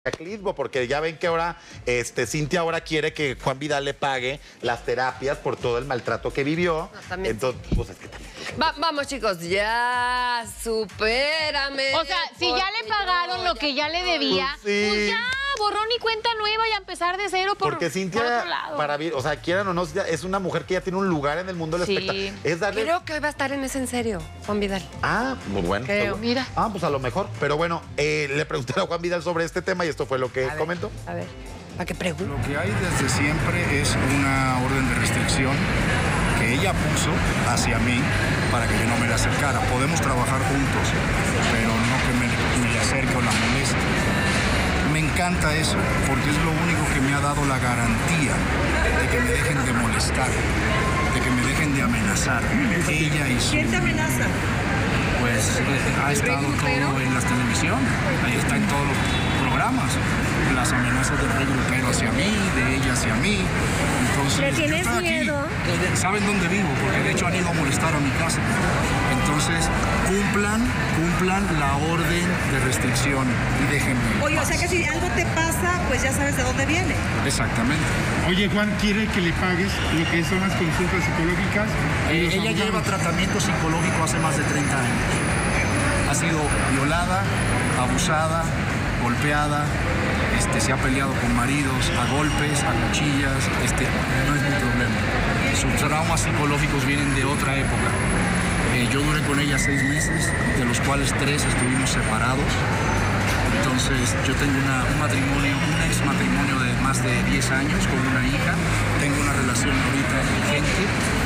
Clisbo, porque ya ven que ahora Cintia ahora quiere que Juan Vidal le pague las terapias por todo el maltrato que vivió. No, entonces, pues es que también. Vamos, chicos, ya, supérame. O sea, si ya le pagaron lo que ya le debía, pues ya, borrón y cuenta nueva y a empezar de cero porque Cintia, por otro lado. o sea, quieran o no, es una mujer que ya tiene un lugar en el mundo del espectáculo. Es darle... Creo que hoy va a estar en ese En Serio, Juan Vidal. Ah, muy bueno. Creo. Mira. Ah, pues a lo mejor. Pero bueno, le pregunté a Juan Vidal sobre este tema y esto fue lo que comentó. A ver, ¿para qué pregunto? Lo que hay desde siempre es una orden de restricción que ella puso hacia mí para que yo no me la acercara. Podemos trabajar juntos, pero no que me le acerque o la moleste. Me encanta eso, porque es lo único que me ha dado la garantía de que me dejen de molestar, de que me dejen de amenazar. Ella y su... ¿Quién te amenaza? Pues ha estado todo en la televisión, ahí está en todos los programas, las amenazas del rey grupero hacia mí, de ella hacia mí. Entonces, ¿le tienes miedo? Saben dónde vivo, porque de hecho han ido a molestar a mi casa. Entonces, cumplan la orden de restricción y déjenme. Oye, o sea que si algo te pasa, pues ya sabes de dónde viene. Exactamente. Oye, Juan, ¿quiere que le pagues lo que son las consultas psicológicas? Ella lleva tratamiento psicológico hace más de 30 años. Ha sido violada, abusada, golpeada, se ha peleado con maridos a golpes, a cuchillas, no es mi problema. Sus traumas psicológicos vienen de otra época. Yo duré con ella 6 meses, de los cuales 3 estuvimos separados. Entonces, yo tengo un matrimonio, un ex matrimonio de más de 10 años con una hija. Tengo una relación ahorita vigente.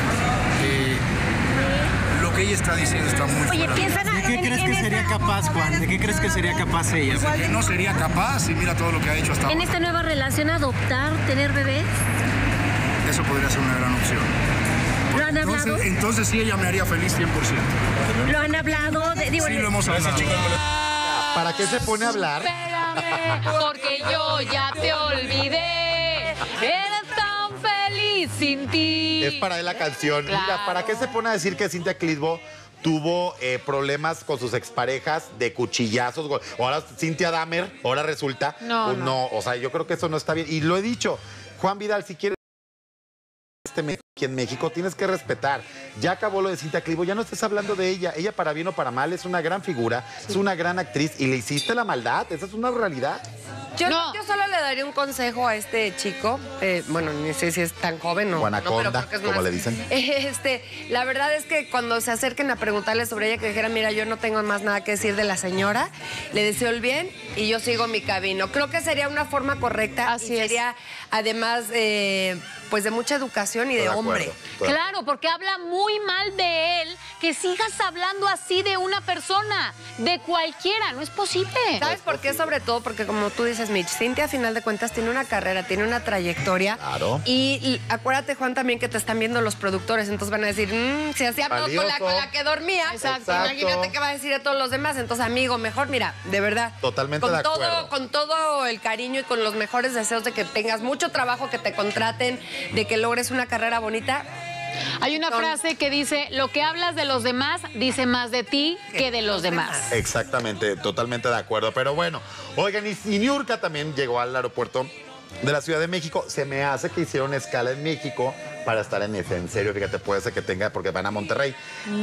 Lo que ella está diciendo está muy fuera. ¿De qué crees que sería capaz, Juan? ¿De qué crees que sería capaz ella? ¿De qué no sería capaz? Y mira todo lo que ha hecho hasta ahora. ¿En esta nueva relación adoptar, tener bebés? Eso podría ser una gran opción. ¿Lo han hablado? Entonces sí, ella me haría feliz 100%. ¿Lo han hablado? Sí, lo hemos hablado. ¿Para qué se pone a hablar? Espérame, porque yo ya te olvidé. Eres tan feliz sin ti. Es para él la canción. Claro. Mira, ¿para qué se pone a decir que Cintia Clisbo tuvo problemas con sus exparejas de cuchillazos? Ahora Cintia Dahmer, ahora resulta. No, o sea, yo creo que eso no está bien. Y lo he dicho, Juan Vidal, si quieres aquí en México, tienes que respetar. Ya acabó lo de Cintia Clisbo, ya no estés hablando de ella. Ella, para bien o para mal, es una gran figura, es una gran actriz y le hiciste la maldad. Esa es una realidad. Yo solo le daría un consejo a este chico. Bueno, ni sé si es tan joven o Guanaconda, no, pero creo que es como más. le dicen. La verdad es que cuando se acerquen a preguntarle sobre ella, que dijera, mira, yo no tengo más nada que decir de la señora, le deseo el bien y yo sigo mi camino. Creo que sería una forma correcta. Así y sería, además, pues de mucha educación y de hombre. Claro, porque habla muy mal de él, que sigas hablando así de una persona, de cualquiera, no es posible. ¿Sabes por qué? Sobre todo porque, como tú dices, Mitch, Cintia, a final de cuentas, tiene una carrera, tiene una trayectoria. Claro. Y acuérdate, Juan, también que te están viendo los productores, entonces van a decir, si así habló con la que dormía, Exacto. imagínate qué va a decir de todos los demás. Entonces, amigo, mejor, mira, de verdad. Totalmente de acuerdo. Con todo el cariño y con los mejores deseos de que tengas mucho trabajo, que te contraten, de que logres una carrera bonita. Hay una frase que dice, lo que hablas de los demás dice más de ti que de los demás. Exactamente, totalmente de acuerdo. Pero bueno, oigan, y Niurka también llegó al aeropuerto de la Ciudad de México. Se me hace que hicieron escala en México para estar en ese. En serio, fíjate, puede ser que tenga, porque van a Monterrey.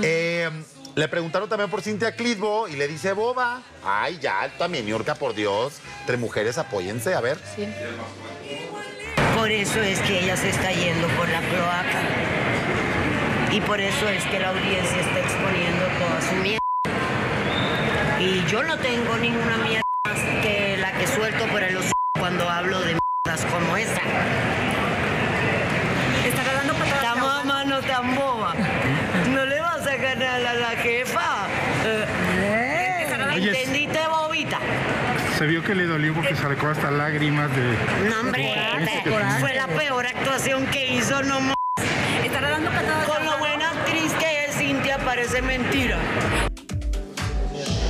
Le preguntaron también por Cintia Clisbo y le dice boba. Ay, ya, también Niurka, por Dios. Entre mujeres, apóyense, a ver. Sí. Por eso es que ella se está yendo por la cloaca. Y por eso es que la audiencia está exponiendo toda su mierda. Y yo no tengo ninguna mierda más que la que suelto por el hocico cuando hablo de mierdas como esa. Estará dando patadas. Esta mamá no tan boba. No le vas a ganar a la jefa. ¿Entendiste, bobita? Se vio que le dolió porque sacó hasta lágrimas de... No, hombre, fue la peor actuación que hizo, no más. Estará dando patadas. Con lo buena actriz que es Cintia, parece mentira.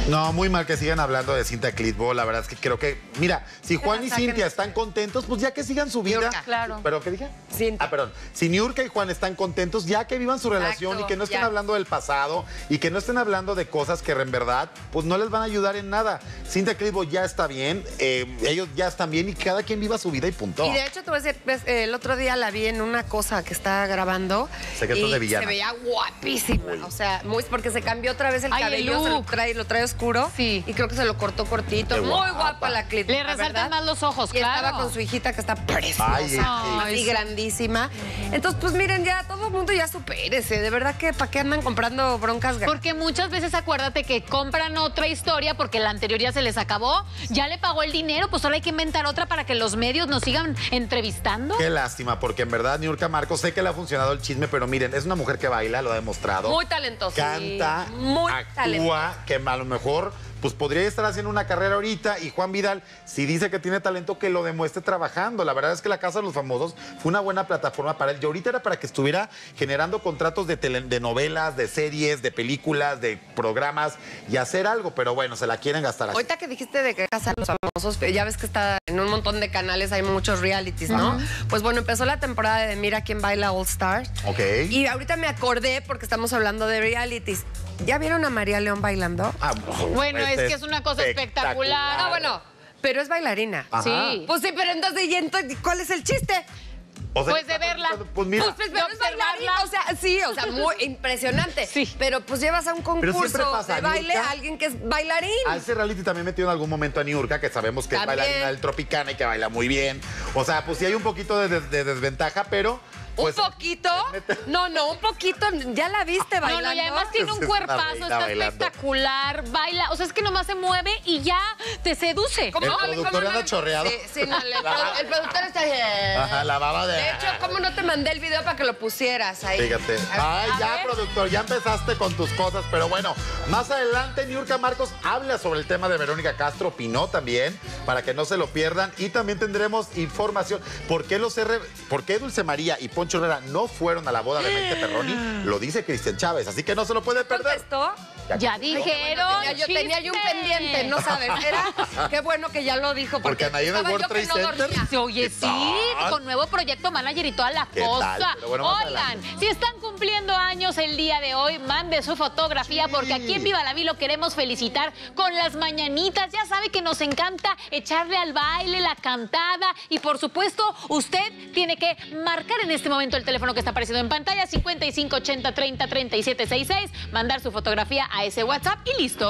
No, muy mal que sigan hablando de Cintia Clitbo. La verdad es que creo que, mira, si Juan y Cintia están contentos, pues ya que sigan su vida. Niurka, claro. ¿Pero qué dije? Cintia. Ah, perdón. Si Niurka y Juan están contentos, ya que vivan su relación y que no estén hablando del pasado y que no estén hablando de cosas que en verdad, pues no les van a ayudar en nada. Cintia Clitbo ya está bien, ellos ya están bien y cada quien viva su vida y punto. Y de hecho, te voy a decir, el otro día la vi en una cosa que está grabando. Secretos de villana. Se veía guapísima. O sea, muy porque se cambió otra vez el cabello, lo trae oscuro. Sí. Y creo que se lo cortó cortito. Qué muy guapa la Clitbo. Le resaltan más los ojos, y claro. estaba con su hijita que está preciosa. Ay, y grandísima. Entonces, pues miren, ya todo el mundo ya supérese. De verdad que ¿para qué andan comprando broncas? Porque muchas veces acuérdate que compran otra historia porque la anterior ya se les acabó. Ya le pagó el dinero, pues ahora hay que inventar otra para que los medios nos sigan entrevistando. Qué lástima, porque en verdad Niurka Marcos, sé que le ha funcionado el chisme, pero miren, es una mujer que baila, lo ha demostrado. Muy talentosa. Canta, muy actúa, talentosa. que a lo mejor pues podría estar haciendo una carrera ahorita. Y Juan Vidal, si dice que tiene talento, que lo demuestre trabajando. La verdad es que La Casa de los Famosos fue una buena plataforma para él. Y ahorita era para que estuviera generando contratos de novelas, de series, de películas, de programas y hacer algo. Pero bueno, se la quieren gastar así. Ahorita que dijiste de que Casa de los Famosos, ya ves que está en un montón de canales, hay muchos realities, ¿no? Pues bueno, empezó la temporada de Mira quién baila All Stars. Ok. Y ahorita me acordé, porque estamos hablando de realities. ¿Ya vieron a María León bailando? Bueno, es que es una cosa espectacular. Ah, bueno, pero es bailarina. Ajá. Sí. Pues sí, pero entonces, ¿cuál es el chiste? O sea, Pues de verla. Pues mira. Pues pero es bailarina, o sea, sí, o sea, muy impresionante. Sí. Pero pues llevas a un Pero siempre concurso pasa, de baile Niurka, a alguien que es bailarín. A ese reality también metió en algún momento a Niurka, que sabemos que También. es bailarina del Tropicana y que baila muy bien. O sea, pues sí hay un poquito de desventaja, pero... Pues, ¿Un poquito? No, un poquito. ¿Ya la viste bailando? No, y además tiene un Es una cuerpazo, reina está bailando. espectacular, baila, o sea, es que nomás se mueve y ya te seduce. El productor anda chorreado. Sí, no, el productor está... Ajá, la baba de... De hecho, ¿cómo no te mandé el video para que lo pusieras ahí? Fíjate. Ay, A ya, ver. productor, ya empezaste con tus cosas, pero bueno, más adelante Niurka Marcos habla sobre el tema de Verónica Castro, opinó también, para que no se lo pierdan, y también tendremos información. ¿Por qué Dulce María y Poncho Herrera no fueron a la boda de Maite Perroni? Lo dice Cristian Chávez, así que no se lo puede perder. ¿Contestó? Ya dijeron. Yo tenía yo un pendiente, no sabes. Qué bueno que ya lo dijo. Porque Anaí en el estaba World yo que Trade no Center. dormía. Oye, ¿Qué sí, tal? con nuevo proyecto manager y toda la ¿Qué cosa. tal? Pero bueno, más Oigan, adelante. si están cumpliendo años el día de hoy, mande su fotografía porque aquí en Viva la Vi lo queremos felicitar con las mañanitas. Ya sabe que nos encanta echarle al baile, la cantada y por supuesto usted tiene que marcar en este momento el teléfono que está apareciendo en pantalla 5580 30 37 66, mandar su fotografía a ese WhatsApp y listo.